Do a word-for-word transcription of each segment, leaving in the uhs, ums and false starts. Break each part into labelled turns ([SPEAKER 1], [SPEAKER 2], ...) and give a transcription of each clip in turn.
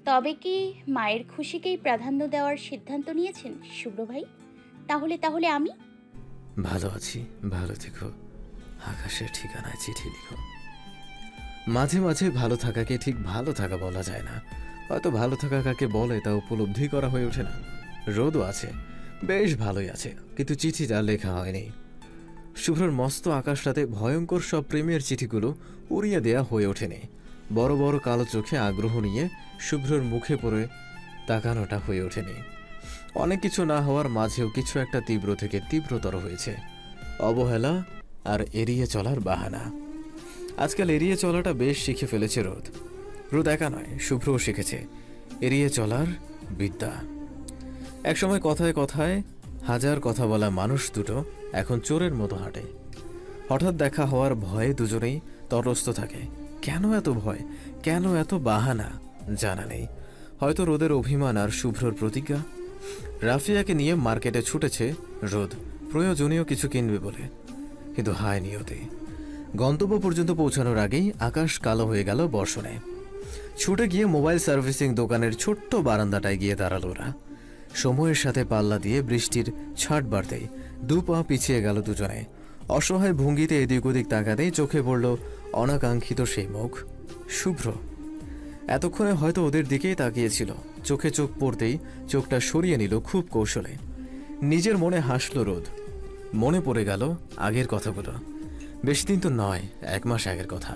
[SPEAKER 1] তবে কি মায়ের খুশিকেই প্রাধান্য দেওয়ার সিদ্ধান্ত নিয়েছেন শুভ্র ভাই? তাহলে তাহলে আমি
[SPEAKER 2] ভালো আছি, ভালো থেকো, আকাশের ঠিকানায় চিঠি লিখো। মাঝে মাঝে ভালো থাকাকে ঠিক ভালো থাকা বলা যায় না। হয়তো ভালো থাকা কাকে বলে তা উপলব্ধি করা হয়ে ওঠে না। রোদও আছে, বেশ ভালোই আছে, কিন্তু চিঠিটা লেখা হয়নি। শুভ্রর মস্ত আকাশটাতে ভয়ঙ্কর সব প্রেমের চিঠিগুলো উড়িয়ে দেয়া হয়ে ওঠেনি। বড় বড় কালো চোখে আগ্রহ নিয়ে শুভ্রর মুখে পড়ে তাকানোটা হয়ে ওঠেনি। অনেক কিছু না হওয়ার মাঝেও কিছু একটা তীব্র থেকে তীব্রতর হয়েছে। অবহেলা আর এড়িয়ে চলার বাহানা। আজকাল এড়িয়ে চলাটা বেশ শিখে ফেলেছে রোদ। রোদ একা নয়, শুভ্রও শিখেছে এড়িয়ে চলার বিদ্যা। একসময় কথায় কথায় হাজার কথা বলা মানুষ দুটো এখন চোরের মতো হাঁটে। হঠাৎ দেখা হওয়ার ভয়ে দুজনেই তটস্থ থাকে। কেন এত ভয়, কেন এত বাহানা জানা নেই। হয়তো রোদের অভিমান আর শুভ্রর প্রতিজ্ঞা। রাফিয়াকে নিয়ে মার্কেটে ছুটেছে রোদ, প্রয়োজনীয় কিছু কিনবে বলে। কিন্তু হায় নিয়তি, গন্তব্য পর্যন্ত পৌঁছানোর আগেই আকাশ কালো হয়ে গেল বর্ষণে। ছুটে গিয়ে মোবাইল সার্ভিসিং দোকানের ছোট্ট বারান্দাটায় গিয়ে দাঁড়ালো ওরা। সময়ের সাথে পাল্লা দিয়ে বৃষ্টির ছাট বাড়তেই দু পা পিছিয়ে গেল দুজনে। অসহায় ভঙ্গিতে এদিক ওদিক তাকাতেই চোখে পড়ল অনাকাঙ্ক্ষিত সেই মুখ, শুভ্র। এতক্ষণে হয়তো ওদের দিকেই তাকিয়েছিল। চোখে চোখ পড়তেই চোখটা সরিয়ে নিল খুব কৌশলে। নিজের মনে হাসল রোদ। মনে পড়ে গেল আগের কথাগুলো। বেশি দিন তো নয়, এক মাস আগের কথা।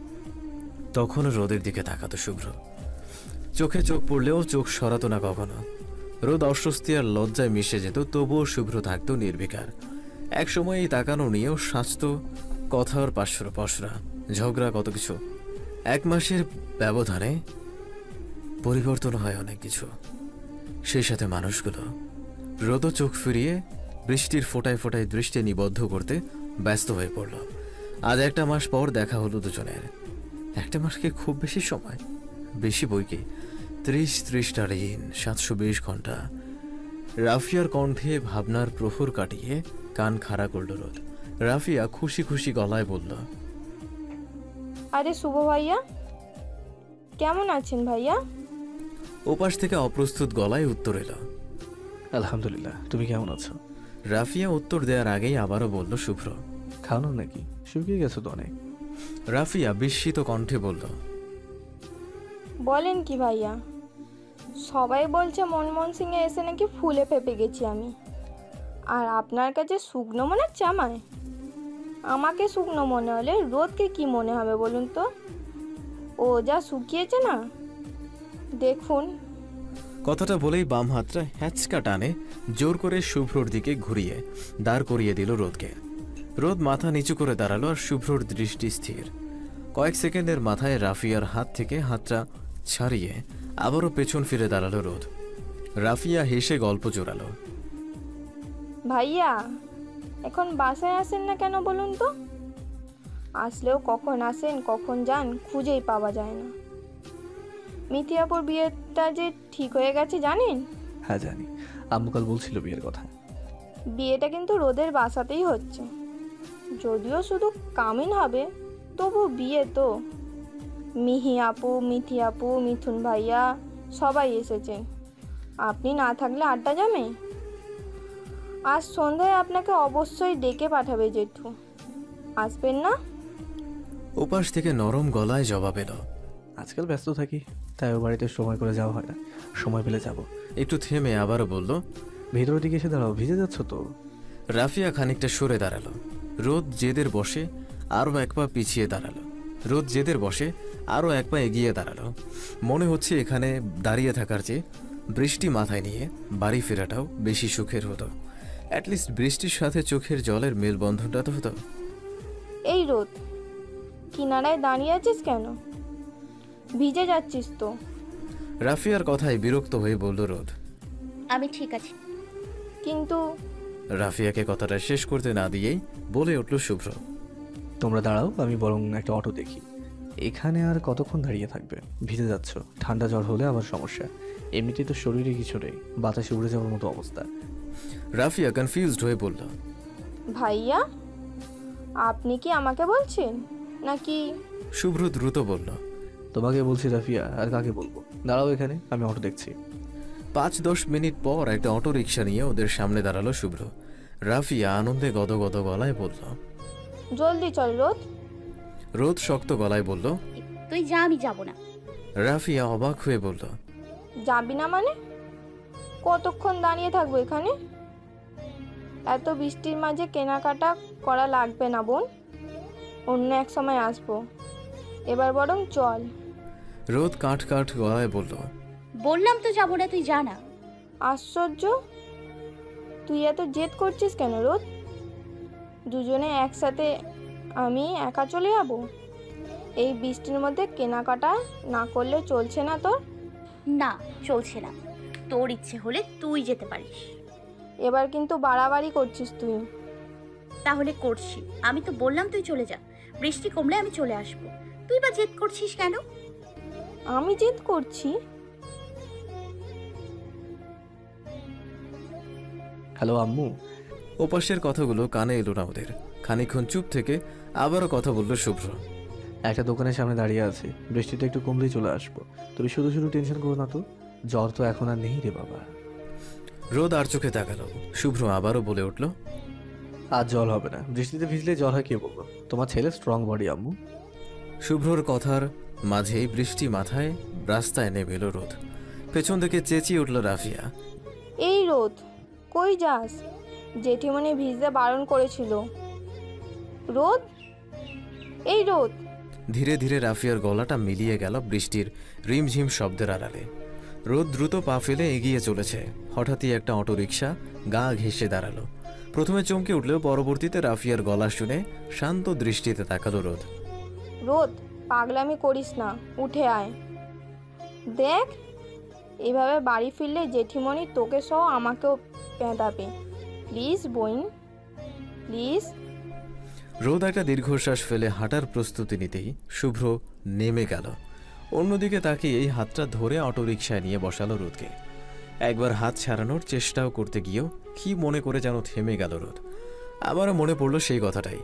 [SPEAKER 2] তখনও রোদের দিকে তাকাতো শুভ্র। চোখে চোখ পড়লেও চোখ সরাতো না কখনো। রোদ অস্বস্তি আর লজ্জায় মিশে যেত, তবুও শুভ্র থাকতো নির্বিকার। একসময় এই তাকানো নিয়েও সাজত কথার পাশরা পশরা, ঝগড়া, কত কিছু। এক মাসের ব্যবধানে পরিবর্তন হয় অনেক কিছু, সেই সাথে মানুষগুলো। রোদও চোখ ফিরিয়ে বৃষ্টির ফোঁটায় ফোঁটায় দৃষ্টি নিবদ্ধ করতে ব্যস্ত হয়ে পড়ল। আজ একটা মাস পর দেখা হলো দুজনের। একটা মাসকে খুব বেশি সময়, বেশি বই কি, ত্রিশ ত্রিশটা দিন, সাতশো বিশ ঘন্টা। রাফিয়ার কণ্ঠে ভাবনার প্রহর কাটিয়ে কান খাড়া করল রোদ। রাফিয়া খুশি খুশি গলায় বলল,
[SPEAKER 3] আরে শুভ ভাইয়া, কেমন আছেন ভাইয়া?
[SPEAKER 2] ওপাশ থেকে অপ্রস্তুত গলায় উত্তর এলো,
[SPEAKER 4] আলহামদুলিল্লাহ, তুমি কেমন আছো?
[SPEAKER 2] রাফিয়া উত্তর দেওয়ার আগেই আবারও বলল শুভ্র,
[SPEAKER 4] খাও না নাকি? শুকিয়ে গেছো তো অনেক।
[SPEAKER 2] রাফিয়া বিস্মিত কণ্ঠে বলল,
[SPEAKER 3] বলেন কি ভাইয়া, সবাই বলছে মনমোহন সিংয়ে এসে নাকি ফুলে ফেপে গেছি আমি, আর আপনার কাছে শুকনো মনে হচ্ছে আমায়? আমাকে শুকনো মনে হলে রোদকে কি মনে হবে বলুন তো? ও যা শুকিয়েছে না, দেখুন।
[SPEAKER 2] কথাটা বলেই বাম হাতটা হ্যাচকা টানে জোর করে শুভ্রর দিকে ঘুরিয়ে দাঁড় করিয়ে দিল রোদকে। রোদ মাথা নিচু করে দাঁড়ালো আর শুভ্রর দৃষ্টি স্থির। কয়েক সেকেন্ডের মাথায় রাফিয়ার হাত থেকে হাতটা ছাড়িয়ে আবারও পেছন ফিরে দাঁড়ালো রোদ। রাফিয়া হেসে গল্প জোরালো,
[SPEAKER 3] ভাইয়া এখন বাসায় আসেন না কেন বলুন তো? আসলেও কখন আসেন কখন যান খুঁজেই পাওয়া যায় না। মিথিয়াপুর বিয়েটা যে ঠিক হয়ে গেছে জানেন?
[SPEAKER 4] হ্যাঁ জানি, আম্মু কাল বলছিল বিয়ের কথা।
[SPEAKER 3] বিয়েটা কিন্তু রোদের বাসাতেই হচ্ছে, যদিও শুধু কামিন হবে, তবু বিয়ে তো। মিহি আপু, মিথি আপু, মিথুন ভাইয়া সবাই এসেছেন। আপনি না থাকলে আড্ডা জমে। আজ সন্ধ্যায় আপনাকে অবশ্যই ডেকে পাঠাবে জেঠু, আসবেন না?
[SPEAKER 2] ওপাশ থেকে নরম গলায় জবাব এলো,
[SPEAKER 4] আজকাল ব্যস্ত থাকি, তাই ও বাড়িতে সময় করে যাওয়া হয় না, সময় পেলে যাব।
[SPEAKER 2] একটু থেমে আবারও বলল,
[SPEAKER 4] ভেতরের দিকে এসে দাঁড়াও, ভিজে যাচ্ছ তো।
[SPEAKER 2] রাফিয়া খানিকটা সরে দাঁড়ালো। রোদ জেদের বসে আরও এক পা পিছিয়ে দাঁড়ালো। রোদ জেদের বসে আরও এক পা এগিয়ে দাঁড়ালো। মনে হচ্ছে এখানে দাঁড়িয়ে থাকার চেয়ে বৃষ্টি মাথায় নিয়ে বাড়ি ফেরাটাও বেশি সুখের হতো। অ্যাটলিস্ট বৃষ্টির সাথে চোখের জলের মেলবন্ধনটা তো হতো।
[SPEAKER 3] এই রোদ, কিনারায় দাঁড়িয়ে আছিস কেন? ভিজে যাচ্ছিস তো।
[SPEAKER 2] রাফিয়ার কথায় বিরক্ত হয়ে বলল রোদ,
[SPEAKER 1] আমি ঠিক আছি।
[SPEAKER 3] কিন্তু
[SPEAKER 2] রাফিয়াকে কথাটা শেষ করতে না দিয়েই বলে উঠল শুভ্র,
[SPEAKER 4] তোমরা দাঁড়াও, আমি বরং একটা অটো দেখি। এখানে আর কতক্ষণ দাঁড়িয়ে থাকবে? ভিজে যাচ্ছ, ঠান্ডা জ্বর হলে আবার সমস্যা। এমনিতেই তো শরীরে কিছু নেই, বাতাসে উড়ে যাওয়ার মতো অবস্থা।
[SPEAKER 2] রাফিয়া কনফিউজড হয়ে বলল,
[SPEAKER 3] ভাইয়া আপনি কি আমাকে বলছেন নাকি?
[SPEAKER 2] শুভ্র দ্রুত বলল,
[SPEAKER 4] তোমাকে বলছি রাফিয়া, আর কাকে বলবো? দাঁড়াও এখানে, আমি অটো দেখছি।
[SPEAKER 2] পাঁচ দশ মিনিট পর একটা অটো রিক্সা নিয়ে ওদের সামনে দাঁড়ালো শুভ্র। রাফিয়া আনন্দে গদগদ গলায় বলল,
[SPEAKER 3] জলদি চল রোদ।
[SPEAKER 2] রোদ শক্ত গলায় বলল।
[SPEAKER 1] তুই যা, আমি যাব না।
[SPEAKER 2] রাফিয়া অবাক হয়ে বলল,
[SPEAKER 3] যাবি না মানে? কতক্ষণ দাঁড়িয়ে থাকবো এখানে? এত বৃষ্টির মাঝে কেনাকাটা করা লাগবে না বোন, অন্য এক সময় আসবো, এবার বরং চল।
[SPEAKER 2] রোদ কাঠ কাঠ গলায় বলল,
[SPEAKER 1] বললাম তো যাব না, তুই যা না।
[SPEAKER 3] আশ্চর্য, তুই এত জেদ করছিস কেন রোদ? দুজনে একসাথে আমি একা চলে যাব? এই বৃষ্টির মধ্যে কেনাকাটা না করলে চলছে না তোর?
[SPEAKER 1] না, চলছে না। তোর ইচ্ছে হলে তুই যেতে পারিস।
[SPEAKER 3] এবার কিন্তু বাড়াবাড়ি করছিস তুই।
[SPEAKER 1] তাহলে করছি, আমি তো বললাম তুই চলে যা, বৃষ্টি কমলে আমি চলে আসব। তুই বা জেদ করছিস কেন?
[SPEAKER 3] আমি জেদ করছি?
[SPEAKER 4] হ্যালো আম্মু।
[SPEAKER 2] ওপাশের কথাগুলো কানে এলো না ওদের। খানিকক্ষণ চুপ থেকে আবারও কথা বলল শুভ্র।
[SPEAKER 4] একটা দোকানের সামনে দাঁড়িয়ে আছি, বৃষ্টিটা একটু কমলেই চলে আসবো। তুমি শুধু শুধু টেনশন করো না তো, জ্বর তো এখন আর নেই রে বাবা।
[SPEAKER 2] রোদ আর চোখে তাকালো। শুভ্র আবারও বলে উঠল,
[SPEAKER 4] আর জল হবে না, বৃষ্টিতে ভিজলে জ্বর হয় কে বলবো? তোমার ছেলে স্ট্রং বডি আম্মু।
[SPEAKER 2] শুভ্রর কথার মাঝেই বৃষ্টি মাথায় রাস্তায় নেমে এলো রোদ। পেছন থেকে চেঁচিয়ে উঠল রাফিয়া,
[SPEAKER 3] এই রোদ, কই যাস? জেঠিমণি ভিজতে বারণ করেছিল। রোদ, এই রোদ।
[SPEAKER 2] ধীরে ধীরে রাফিয়ার গলাটা মিলিয়ে গেল বৃষ্টির রিমঝিম শব্দের আড়ালে। রোদ দ্রুত পা ফেলে এগিয়ে চলেছে। হঠাৎই একটা অটোরিকশা গা ঘেঁষে দাঁড়ালো। প্রথমে চমকে উঠলেও পরবর্তীতে রাফিয়ার গলা শুনে শান্ত দৃষ্টিতে তাকালো রোদ।
[SPEAKER 3] রোদ, পাগলামি করিস না, উঠে আয়। দেখ, এভাবে বাড়ি ফিরলে জেঠিমণি তোকে সহ আমাকেও পেঁদাবে। প্লিজ বোন, প্লিজ।
[SPEAKER 2] রোদ একটা দীর্ঘশ্বাস ফেলে হাঁটার প্রস্তুতি নিতেই শুভ্র নেমে গেল। অন্যদিকে তাকিয়ে এই হাতটা ধরে অটোরিকশায় নিয়ে বসালো রোদকে। একবার হাত ছাড়ানোর চেষ্টাও করতে গিয়েও কি মনে করে যেন থেমে গেল রোদ। আবারও মনে পড়ল সেই কথাটাই।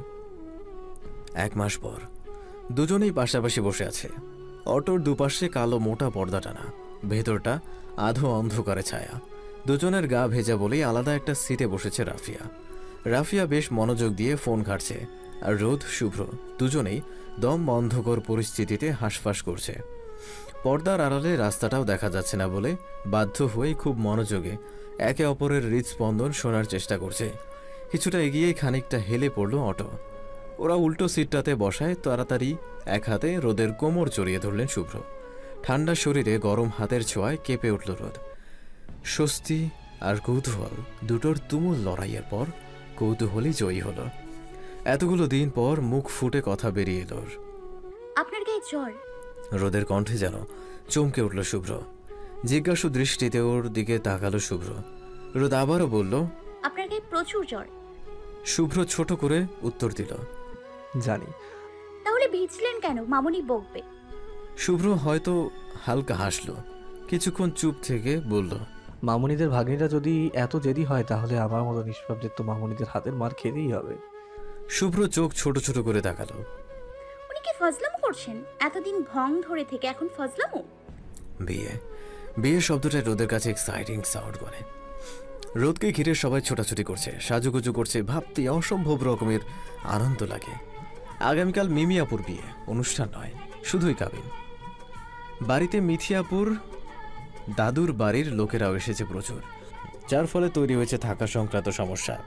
[SPEAKER 2] এক মাস পর দুজনেই পাশাপাশি বসে আছে। অটোর দুপাশে কালো মোটা পর্দা টানা, ভেতরটা আধো অন্ধকারে ছায়া। দুজনের গা ভেজা বলেই আলাদা একটা সিটে বসেছে রাফিয়া। রাফিয়া বেশ মনোযোগ দিয়ে ফোন ঘাটছে, আর রোদ শুভ্র দুজনেই দম বন্ধকর পরিস্থিতিতে হাঁসফাঁস করছে। পর্দার আড়ালে রাস্তাটাও দেখা যাচ্ছে না বলে বাধ্য হয়েই খুব মনোযোগে একে অপরের হৃদস্পন্দন শোনার চেষ্টা করছে। কিছুটা এগিয়েই খানিকটা হেলে পড়ল অটো। ওরা উল্টো সিটটাতে বসায় তাড়াতাড়ি এক হাতে রোদের কোমর জড়িয়ে ধরলেন শুভ্র। ঠান্ডা শরীরে গরম হাতের ছোঁয়ায় কেঁপে উঠল রোদ। স্বস্তি আর কৌতূহল দুটোর তুমুল লড়াইয়ের পর কৌতূহলই জয়ী হলো। এতগুলো দিন পর মুখ ফুটে কথা বেরিয়ে এলো।
[SPEAKER 1] আপনার গায়ে জ্বর?
[SPEAKER 2] রোদের কণ্ঠে যেন চমকে উঠল শুভ্র। জিজ্ঞাসু দৃষ্টিতে ওর দিকে তাকালো শুভ্র। রোদ আবারও বলল,
[SPEAKER 1] আপনার গায়ে প্রচুর জ্বর।
[SPEAKER 2] শুভ্র ছোট করে উত্তর দিল,
[SPEAKER 4] জানি।
[SPEAKER 1] তাহলে ভিজলেন কেন? মামুনি বকবে।
[SPEAKER 2] শুভ্র হয়তো হালকা হাসলো, কিছুক্ষণ চুপ থেকে বলল,
[SPEAKER 4] মামুনিদের ভাগ্নিটা যদি এত জেদি হয় তাহলে আমার মতো নিষ্পাপদের তো মামুনিদের হাতের মার খেতেই হবে।
[SPEAKER 2] শুভ্র চোখ ছোট ছোট করে তাকালো।
[SPEAKER 1] উনি কি ফজলামো করছেন? এতদিন ভং ধরে থেকে এখন ফজলামো?
[SPEAKER 2] বিয়ে বিয়ে শব্দটা রোদের কাছে এক্সাইটিং সাউন্ড করে। রোদকে ঘিরে সবাই ছোটাছুটি করছে, সাজুগুজু করছে, ভাবতে অসম্ভব রকমের আনন্দ লাগে। আগামীকাল মিমিয়াপুর বিয়ে, অনুষ্ঠান নয়, শুধুই কাবিন। বাড়িতে মিথিয়াপুর দাদুর বাড়ির লোকেরাও এসেছে প্রচুর, যার ফলে তৈরি হয়েছে থাকা সংক্রান্ত সমস্যা।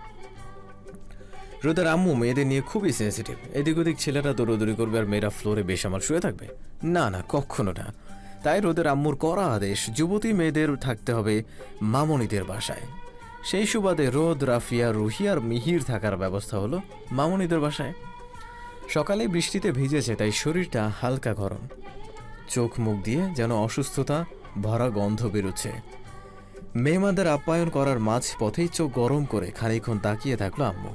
[SPEAKER 2] রোদের আম্মু মেয়েদের নিয়ে খুবই সেন্সিটিভ। এদিক ওদিক ছেলেরা দৌড়দৌড়ি করবে আর মেয়েরা ফ্লোরে বেসামাল শুয়ে থাকবে, না না, কখনো না। তাই রোদের আম্মুর কড়া আদেশ, যুবতী মেয়েদের থাকতে হবে মামনিদের বাসায়। সেই সুবাদে রোদ, রাফিয়া, রুহি আর মিহির থাকার ব্যবস্থা হলো মামনিদের বাসায়। সকালে বৃষ্টিতে ভিজেছে তাই শরীরটা হালকা গরম, চোখ মুখ দিয়ে যেন অসুস্থতা ভরা গন্ধ বেরোচ্ছে। মেহমানদের আপ্যায়ন করার মাঝ পথেই চোখ গরম করে খানিকক্ষণ তাকিয়ে থাকলো আম্মু।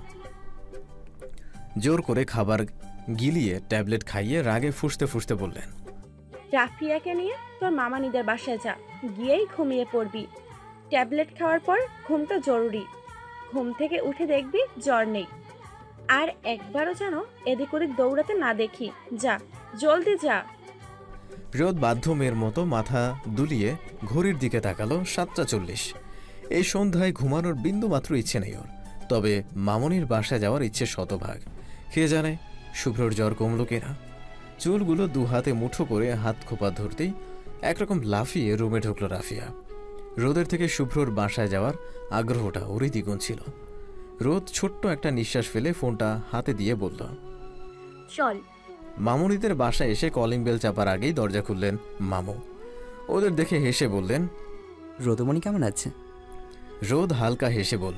[SPEAKER 2] জোর করে খাবার গিলিয়ে ট্যাবলেট খাইয়ে রাগে ফুঁসতে ফুঁসতে বললেন,
[SPEAKER 5] রাফিয়াকে নিয়ে তোর মামানিদের বাসায় যা, গিয়েই ঘুমিয়ে পড়বি। ট্যাবলেট খাওয়ার পর ঘুমটা জরুরি। ঘুম থেকে উঠে দেখবি জ্বর নেই। আর একবারও যেন এদিক ওদিক দৌড়াতে না দেখি। যা, জলদি যা।
[SPEAKER 2] রোদ বাধ্য মেয়ের মতো মাথা দুলিয়ে ঘড়ির দিকে তাকালো। সাতটা চল্লিশ। এই সন্ধ্যায় ঘুমানোর বিন্দু মাত্র ইচ্ছে নেই ওর, তবে মামনির বাসায় যাওয়ার ইচ্ছে শতভাগ। কে জানে শুভ্রর জ্বর কমল কিনা। চুলগুলো দু হাতে মুঠো করে হাত খোপা ধরতেই একরকম লাফিয়ে রুমে ঢুকলো রাফিয়া। রোদের থেকে শুভ্রর বাসায় যাওয়ার আগ্রহটা ওরই দ্বিগুণ ছিল। রোদ ছোট্ট একটা নিঃশ্বাস ফেলে ফোনটা হাতে দিয়ে বলল,
[SPEAKER 1] চল।
[SPEAKER 2] মামুনিদের বাসায় এসে কলিং বেল চাপার আগেই দরজা খুললেন মামু। ওদের দেখে হেসে বললেন,
[SPEAKER 6] রোদমণি কেমন আছে?
[SPEAKER 2] রোদ হালকা হেসে বলল।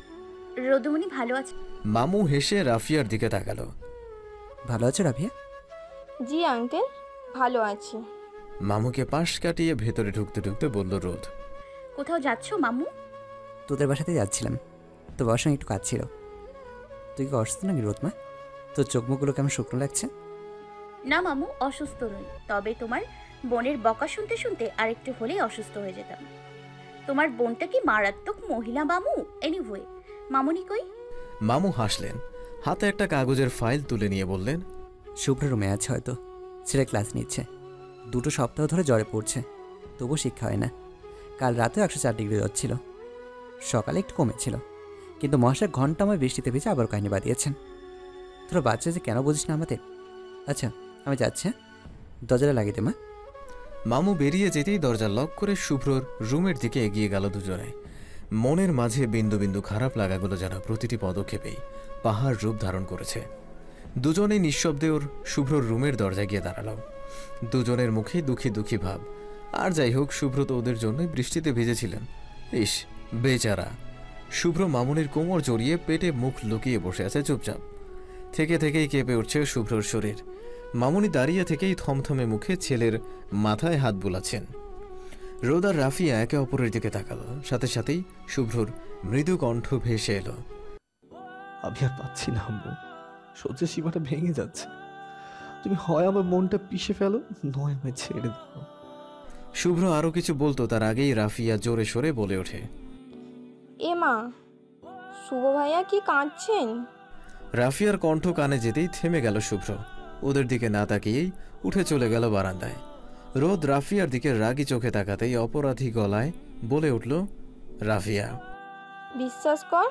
[SPEAKER 1] রোদমণি ভালো আছে।
[SPEAKER 2] মামু হেসে রাফিয়ার দিকে তাকালো।
[SPEAKER 6] ভালো আছো রাফিয়া?
[SPEAKER 3] জি আঙ্কেল, ভালো আছি।
[SPEAKER 2] মামুকে পাশ কাটিয়ে ভেতরে ঢুকতে ঢুকতে বলল রোদ,
[SPEAKER 1] কোথাও যাচ্ছো মামু?
[SPEAKER 6] তোদের বাসাতে যাচ্ছিলাম, তো বাবার সঙ্গে একটু কাজ ছিল। তুই কি অসুস্থ নাকি রোদমা? তোর চোখ মুখগুলো কেমন শুকনো লাগছে?
[SPEAKER 1] না মামু, অসুস্থ নই, তবে তোমার বোনের বকা শুনতে শুনতে আরেকটু হলেই অসুস্থ হয়ে যেতাম। তোমার বোনটা কি মারাত্মক মহিলা মামু। এনিওয়ে, মামুনি কই?
[SPEAKER 2] মামু হাসলেন, হাতে একটা কাগজের ফাইল তুলে নিয়ে বললেন,
[SPEAKER 6] শুভ্র রুমে আছে হয়তো, ছেলে ক্লাস নিচ্ছে। দুটো সপ্তাহ ধরে জ্বরে পড়ছে, তবু শিক্ষা হয় না। কাল রাতেও একশো চার ডিগ্রি জ্বর ছিল, সকালে একটু কমেছিল, কিন্তু মহাশয় ঘন্টাময় বৃষ্টিতে ভিজে আবার কাহিনী বাদিয়েছেন। তোরা বাচ্চা যে কেন বুঝিস না আমাদের? আচ্ছা আমি যাচ্ছি, হ্যাঁ? দরজাটা লাগিয়ে দে মা।
[SPEAKER 2] মামু বেরিয়ে যেতেই দরজা লক করে শুভ্রর রুমের দিকে এগিয়ে গেল দুজনে। মনের মাঝে বিন্দু বিন্দু খারাপ লাগাগুলো যেন প্রতিটি পদক্ষেপেই পাহাড় রূপ ধারণ করেছে। দুজনেই নিঃশব্দে ওর শুভ্রর রুমের দরজায় গিয়ে দাঁড়ালো। দুজনের মুখেই দুঃখী দুঃখী ভাব। আর যাই হোক, শুভ্র তো ওদের জন্যই বৃষ্টিতে ভিজেছিলেন। ইস বেচারা। শুভ্র মামুনির কোমর জড়িয়ে পেটে মুখ লুকিয়ে বসে আছে চুপচাপ। থেকে থেকেই কেঁপে উঠছে শুভ্রর শরীর। মামুনি দাঁড়িয়ে থেকেই থমথমে মুখে ছেলের মাথায় হাত বুলাচ্ছেন। রোদ আর রাফিয়া একে অপরের দিকে তাকালো, সাথে সাথেই শুভ্রর মৃদু কণ্ঠ ভেসে এলো,
[SPEAKER 4] আমি আর পাচ্ছি না আম্মু, সহ্যের সীমাটা ভেঙে যাচ্ছে। তুমি হয় আমার মনটা পিষে ফেলো, নয় আমায় ছেড়ে দাও।
[SPEAKER 2] শুভ্র আরো কিছু বলতো তার আগেই রাফিয়া জোরে সোরে বলে ওঠে,
[SPEAKER 3] এ মা, শুভ ভাইয়া কি কাঁদছেন?
[SPEAKER 2] রাফিয়ার কণ্ঠ কানে যেতেই থেমে গেল শুভ্র। ওদের দিকে না তাকিয়েই উঠে চলে গেল বারান্দায়। রোদ রাফিয়ার দিকে রাগি চোখে তাকাতেই অপরাধী গলায় বলে উঠল, রাফিয়া
[SPEAKER 3] বিশ্বাস কর,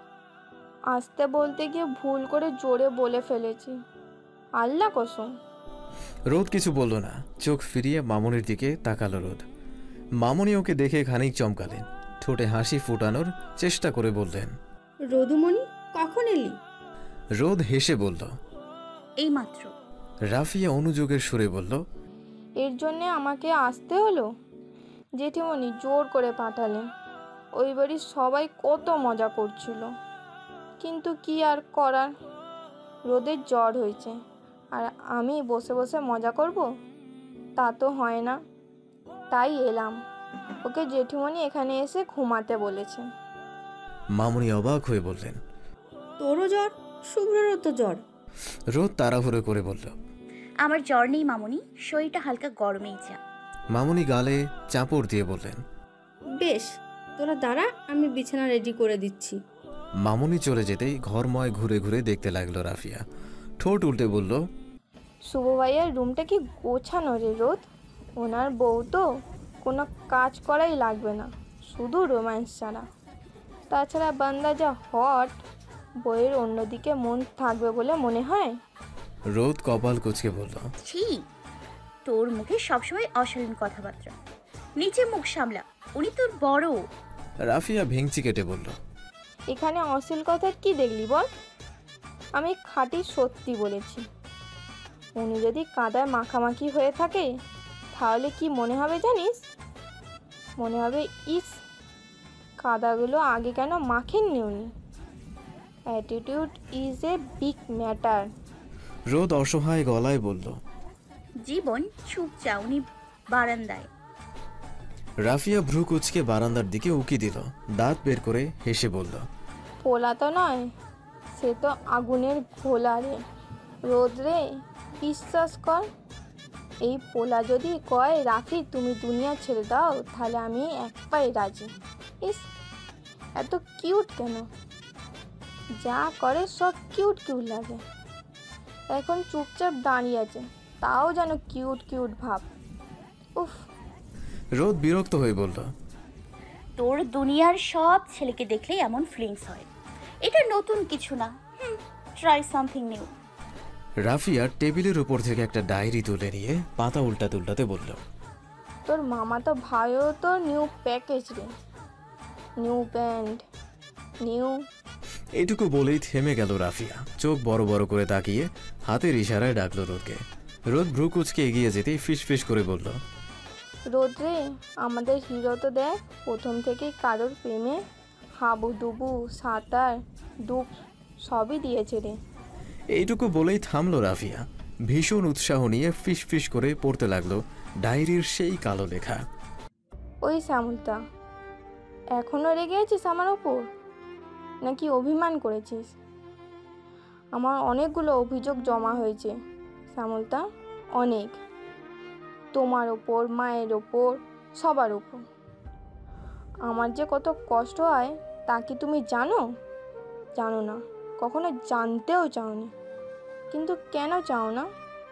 [SPEAKER 3] আসতে বলতে গিয়ে ভুল করে জোরে বলে ফেলেছি, আল্লাহ কসম।
[SPEAKER 2] রোদ কিছু বলল না, চোখ ফিরিয়ে মামুনির দিকে তাকালো রোদ। মামুনি ওকে দেখে খানিক চমকালেন, ঠোঁটে হাসি ফুটানোর চেষ্টা করে বললেন,
[SPEAKER 7] রোদুমণি কখন এলি?
[SPEAKER 2] রোদ হেসে বলল,
[SPEAKER 1] এইমাত্র।
[SPEAKER 2] রাফিয়া অনুযোগের সুরে বলল,
[SPEAKER 3] এর জন্যে আমাকে আসতে হলো? জেঠিমণি জোর করে পাঠালেন। ওই বাড়ির সবাই কত মজা করছিল, কিন্তু কি আর করার, রোদের জ্বর হয়েছে আর আমি বসে বসে মজা করব? তা তো হয় না, তাই এলাম। ওকে জেঠিমণি এখানে এসে ঘুমাতে বলেছে।
[SPEAKER 2] মামুনি অবাক হয়ে বললেন,
[SPEAKER 7] তোরও জ্বর? শুভ্ররও তো জ্বর।
[SPEAKER 2] রোদ তাড়াহুড়ো করে বলল,
[SPEAKER 1] আমার জ্বর নেই মামুনি, শরীরটা হালকা গরমেই যা।
[SPEAKER 2] মামুনি গালে চাপড় দিয়ে বললেন,
[SPEAKER 7] বেশ, তোরা দাঁড়া, আমি বিছানা রেডি করে দিচ্ছি।
[SPEAKER 2] মামুনি চলে যেতেই ঘরময় ঘুরে ঘুরে দেখতে লাগলো রাফিয়া। ঠোঁট উল্টে বলল,
[SPEAKER 3] শুভ ভাইয়ার রুমটা কি গোছানো রে রোদ। ওনার বউ তো কোনো কাজ করাই লাগবে না, শুধু রোম্যান্স ছাড়া। তাছাড়া বান্দা যা হট, বইয়ের অন্যদিকে মন থাকবে বলে মনে হয়?
[SPEAKER 2] রোদ কপাল কুঁচকে বলল,
[SPEAKER 1] ছি, তোর মুখে সবসময় অশালীন কথাবার্তা। নিচে মুখ সামলা, উনি তোর বড়।
[SPEAKER 2] রাফিয়া ভেঙচি কেটে বলল,
[SPEAKER 3] এখানে অশ্লীল কথার কি দেখলি বল? আমি খাঁটি সত্যি বলেছি। উনি যদি কাদায় মাখামাখি হয়ে থাকে তাহলে কি মনে হবে জানিস? মনে হবে, ইস, কাদাগুলো আগে কেন মাখেননি উনি। Attitude is a big matter.
[SPEAKER 2] রোদ অসহায় গলায় বলল,
[SPEAKER 1] জীবন চুপ চা, উনি বারান্দায়।
[SPEAKER 2] রাফিয়া ভ্রু কুচকে বারান্দার দিকে উকি দিল, দাঁত বের করে হেসে বলল,
[SPEAKER 3] পোলা তো নয়, সে তো আগুনের ঘোলা রে রোদ রে, বিশ্বাস কর। এই পোলা যদি কয় রাফি তুমি দুনিয়া ছেড়ে দাও, তাহলে আমি এক পায়ে রাজি। ইস, এত কিউট কেন? যা করে সব কিউট কিউট লাগে। এখন চুপচাপ দাঁড়িয়ে আছে, তাও যেন কিউট কিউট ভাব। উফ,
[SPEAKER 2] রোদ বিরক্ত হয়ে বলল,
[SPEAKER 1] তোর দুনিয়ার সব ছেলেকে দেখলেই এমন ফিলিংস হয়। এটা নতুন কিছু না, ট্রাই সামথিং নিউ।
[SPEAKER 2] রাফিয়া টেবিলের উপর থেকে একটা ডায়েরি তুলে নিয়ে পাতা উল্টাতে উল্টাতে বলল,
[SPEAKER 3] তোর মামা তো ভাইও তো নিউ প্যাকেজ রে, নিউ ব্যান্ড, নিউ।
[SPEAKER 2] এইটুকু বলেই থেমে গেল রাফিয়া। চোখ বড় বড় করে তাকিয়ে হাতের ইশারায় ডাকলো রোদকে। রোদ ভ্রু কুচকে এগিয়ে যেতেই ফিস ফিস করে বলল,
[SPEAKER 3] রোদ্রে, আমাদের হিরো তো দেখ প্রথম থেকেই কারোর প্রেমে হাবুডুবু, সাঁতার, ডুব সবই দিয়েছে রে।
[SPEAKER 2] এইটুকু বলেই থামলো রাফিয়া। ভীষণ উৎসাহ নিয়ে ফিস ফিস করে পড়তে লাগলো ডায়েরির সেই কালো লেখা।
[SPEAKER 3] ওই শ্যামলতা, এখনও রেগে আছিস আমার ওপর, নাকি অভিমান করেছিস? আমার অনেকগুলো অভিযোগ জমা হয়েছে শ্যামলতা, অনেক, তোমার ওপর, মায়ের ওপর, সবার ওপর। আমার যে কত কষ্ট হয় তা কি তুমি জানো? জানো না, কখনো জানতেও চাওনি। কিন্তু কেন চাও না?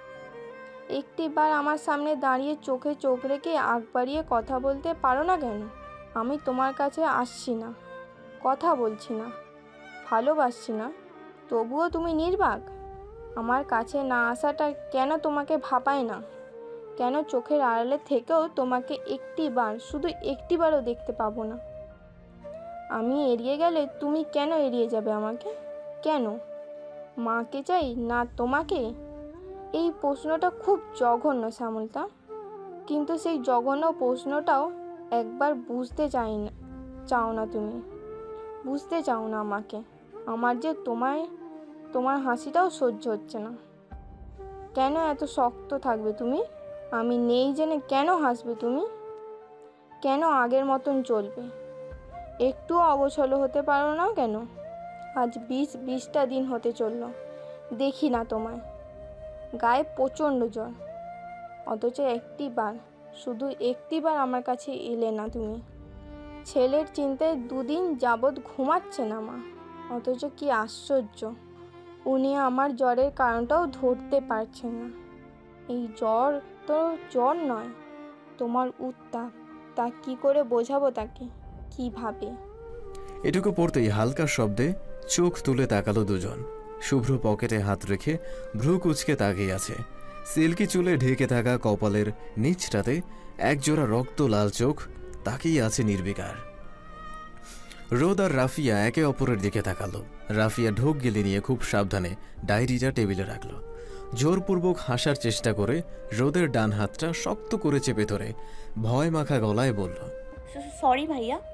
[SPEAKER 3] একটিবার আমার সামনে দাঁড়িয়ে চোখে চোখ রেখে আগ বাড়িয়ে কথা বলতে পারো না কেন? আমি তোমার কাছে আসছি না, কথা বলছি না, ভালোবাসছি না, তবুও তুমি নির্বাক। আমার কাছে না আসাটা কেন তোমাকে ভাবায় না? কেন চোখের আড়ালে থেকেও তোমাকে একটিবার, শুধু একটিবারও দেখতে পাবো না? আমি এড়িয়ে গেলে তুমি কেন এড়িয়ে যাবে আমাকে? কেন? মাকে চাই না তোমাকে? এই প্রশ্নটা খুব জঘন্য শ্যামলতা, কিন্তু সেই জঘন্য প্রশ্নটাও একবার বুঝতে চাই না, চাও না তুমি, বুঝতে চাও না আমাকে। আমার যে তোমায়, তোমার হাসিটাও সহ্য হচ্ছে না। কেন এত শক্ত থাকবে তুমি? আমি নেই জেনে কেন হাসবে তুমি? কেন আগের মতন চলবে? একটুও অবসল হতে পারো না কেন? আজ বিশ বিশটা দিন হতে চললো দেখি না তোমায়, গায়ে প্রচণ্ড জ্বর, অথচ একটিবার, শুধু একটিবার আমার কাছে এলে না তুমি। ছেলের চিন্তায় দুদিন যাবৎ ঘুমাচ্ছে না মা, অথচ কি আশ্চর্য, উনি আমার জ্বরের কারণটাও ধরতে পারছেন না। এই জ্বর তো জ্বর নয়, তোমার উত্তাপ, তা কি করে বোঝাবো তাকে, কিভাবে?
[SPEAKER 2] এটুকু পড়তেই হালকা শব্দে চোখ তুলে তাকালো দুজন। শুভ্র পকেটে হাত রেখে ভ্রু কুচকে তাকিয়ে আছে। সিল্কি চুলে ঢেকে থাকা কপালের নিচটাতে একজোড়া রক্ত লাল চোখ তাকিয়ে আছে নির্বিকার। রোদ আর রাফিয়া একে অপরের দিকে তাকালো। রাফিয়া ঢোক গিলে নিয়ে খুব সাবধানে ডায়েরিটা টেবিলে রাখলো। জোরপূর্বক হাসার চেষ্টা করে রোদের ডান হাতটা শক্ত করে চেপে ধরে ভয় মাখা গলায় বলল,
[SPEAKER 1] সরি ভাইয়া।